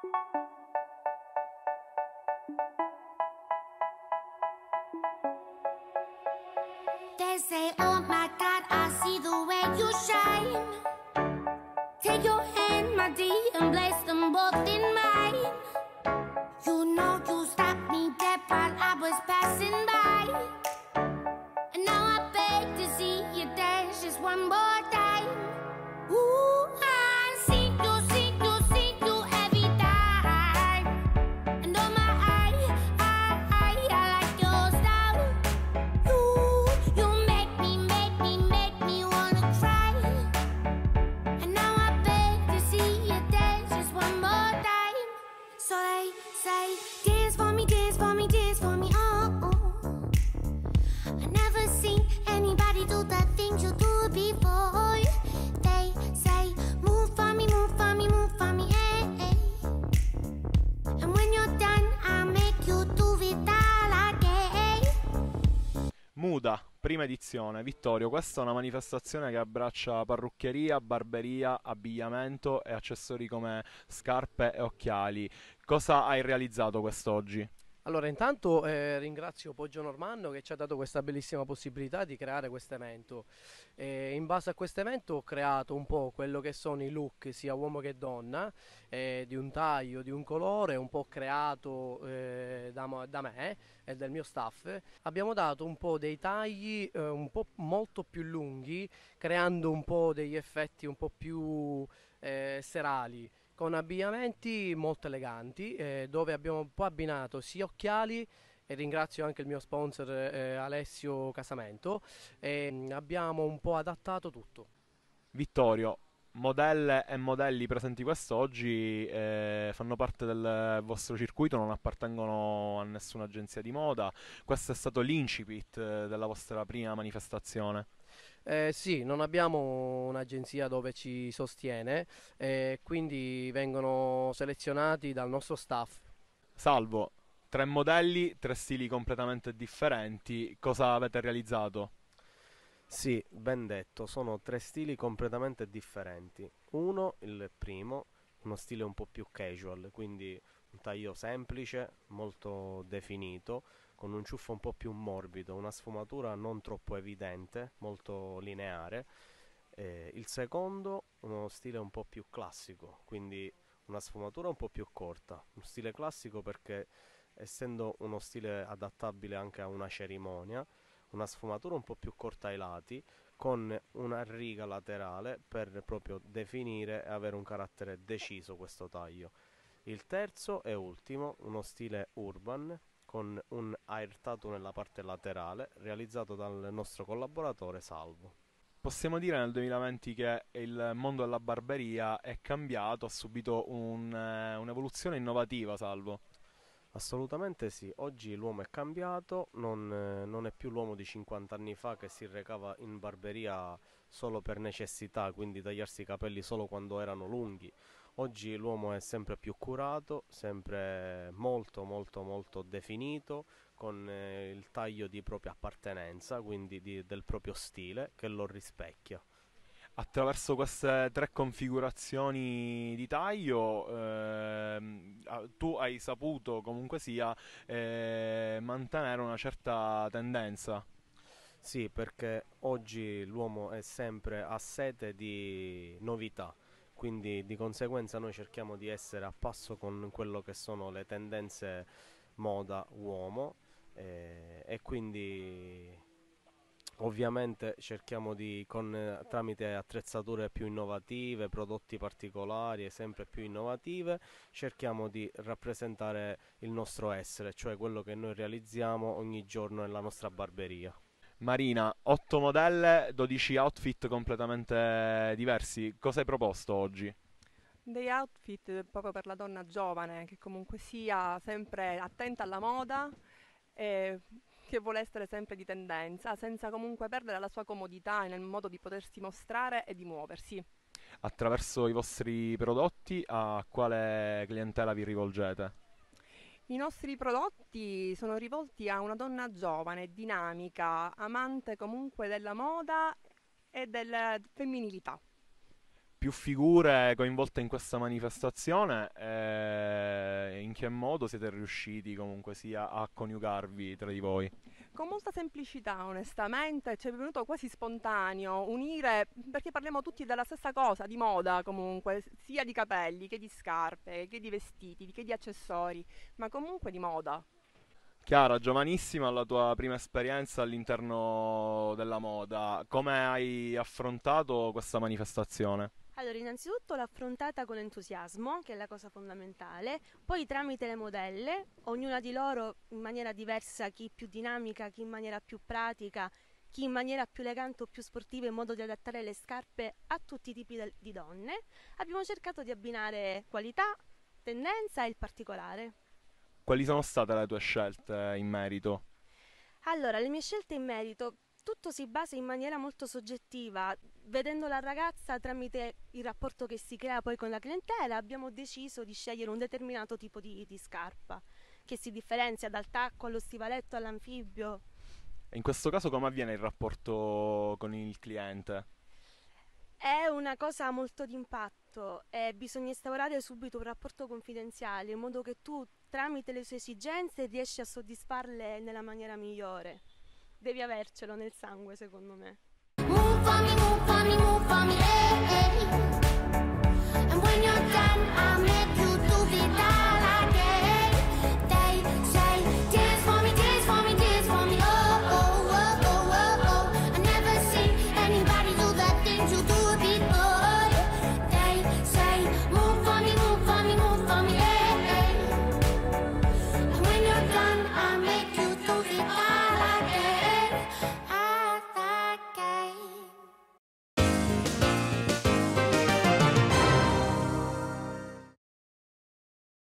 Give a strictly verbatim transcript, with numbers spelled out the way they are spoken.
They say, oh my God, I see the way you shine. Take your hand, my dear, and place them both in mine. You know you stopped me dead while I was passing by. And now I beg to see you dance just one more time. Ooh, I see you, see you, see you every time. And oh my, I, I, I, I like your style. You, you make me, make me, make me wanna cry. And now I beg to see you dance just one more time. So they say, dance for me, dance for me, dance for me, oh, oh. I never seen anybody do the things you do before. They say, move for me, move for me, move for me, eh, eh. And when you're done, I'll make you do it all again. Muda, prima edizione. Vittorio, questa è una manifestazione che abbraccia parrucchieria, barberia, abbigliamento e accessori come scarpe e occhiali. Cosa hai realizzato quest'oggi? Allora, intanto eh, ringrazio Poggio Normanno che ci ha dato questa bellissima possibilità di creare questo evento. Eh, in base a questo evento ho creato un po' quello che sono i look sia uomo che donna, eh, di un taglio, di un colore, un po' creato eh, da, mo- da me e del mio staff. Abbiamo dato un po' dei tagli eh, un po' molto più lunghi, creando un po' degli effetti un po' più eh, serali, con abbigliamenti molto eleganti, eh, dove abbiamo un po' abbinato sia occhiali, e ringrazio anche il mio sponsor eh, Alessio Casamento, e mm, abbiamo un po' adattato tutto. Vittorio, modelle e modelli presenti quest'oggi eh, fanno parte del vostro circuito, non appartengono a nessuna agenzia di moda. Questo è stato l'incipit eh, della vostra prima manifestazione. Eh, sì, non abbiamo un'agenzia dove ci sostiene, eh, quindi vengono selezionati dal nostro staff. Salvo, tre modelli, tre stili completamente differenti. Cosa avete realizzato? Sì, ben detto, sono tre stili completamente differenti. Uno, il primo, uno stile un po' più casual, quindi un taglio semplice, molto definito, con un ciuffo un po' più morbido, una sfumatura non troppo evidente, molto lineare. Eh, il secondo, uno stile un po' più classico, quindi una sfumatura un po' più corta, uno stile classico perché essendo uno stile adattabile anche a una cerimonia, una sfumatura un po' più corta ai lati, con una riga laterale per proprio definire e avere un carattere deciso questo taglio. Il terzo e ultimo, uno stile urban, con un air tattoo nella parte laterale, realizzato dal nostro collaboratore Salvo. Possiamo dire nel duemilaventi che il mondo della barberia è cambiato, ha subito un, eh, un'evoluzione innovativa, Salvo. Assolutamente sì, oggi l'uomo è cambiato, non, eh, non è più l'uomo di cinquanta anni fa che si recava in barberia solo per necessità, quindi tagliarsi i capelli solo quando erano lunghi. Oggi l'uomo è sempre più curato, sempre molto molto molto definito, con eh, il taglio di propria appartenenza, quindi di- del proprio stile che lo rispecchia. Attraverso queste tre configurazioni di taglio, ehm, ah, tu hai saputo comunque sia eh, mantenere una certa tendenza. Sì, perché oggi l'uomo è sempre a sete di novità, quindi di conseguenza noi cerchiamo di essere a passo con quello che sono le tendenze moda uomo eh, e quindi ovviamente cerchiamo di, con, eh, tramite attrezzature più innovative, prodotti particolari e sempre più innovative, cerchiamo di rappresentare il nostro essere, cioè quello che noi realizziamo ogni giorno nella nostra barberia. Marina, otto modelle, dodici outfit completamente diversi. Cosa hai proposto oggi? Dei outfit proprio per la donna giovane, che comunque sia sempre attenta alla moda e che vuole essere sempre di tendenza, senza comunque perdere la sua comodità nel modo di potersi mostrare e di muoversi. Attraverso i vostri prodotti, a quale clientela vi rivolgete? I nostri prodotti sono rivolti a una donna giovane, dinamica, amante comunque della moda e della femminilità. più figure coinvolte in questa manifestazione e in che modo siete riusciti comunque sia a coniugarvi tra di voi? Con molta semplicità, onestamente, ci è venuto quasi spontaneo unire, perché parliamo tutti della stessa cosa, di moda comunque, sia di capelli che di scarpe, che di vestiti, che di accessori, ma comunque di moda. Chiara, giovanissima, la tua prima esperienza all'interno della moda, come hai affrontato questa manifestazione? Allora, innanzitutto l'ho affrontata con entusiasmo, che è la cosa fondamentale, poi tramite le modelle, ognuna di loro in maniera diversa, chi più dinamica, chi in maniera più pratica, chi in maniera più elegante o più sportiva, in modo di adattare le scarpe a tutti i tipi di donne, abbiamo cercato di abbinare qualità, tendenza e il particolare. Quali sono state le tue scelte in merito? Allora, le mie scelte in merito... Tutto si basa in maniera molto soggettiva. Vedendo la ragazza tramite il rapporto che si crea poi con la clientela, abbiamo deciso di scegliere un determinato tipo di, di scarpa, che si differenzia dal tacco allo stivaletto all'anfibio. In questo caso come avviene il rapporto con il cliente? È una cosa molto d'impatto e bisogna instaurare subito un rapporto confidenziale, in modo che tu tramite le sue esigenze riesci a soddisfarle nella maniera migliore. Devi avercelo nel sangue, secondo me. Move for me, move for me, move for me, eh, eh. And when you're done, I'll make you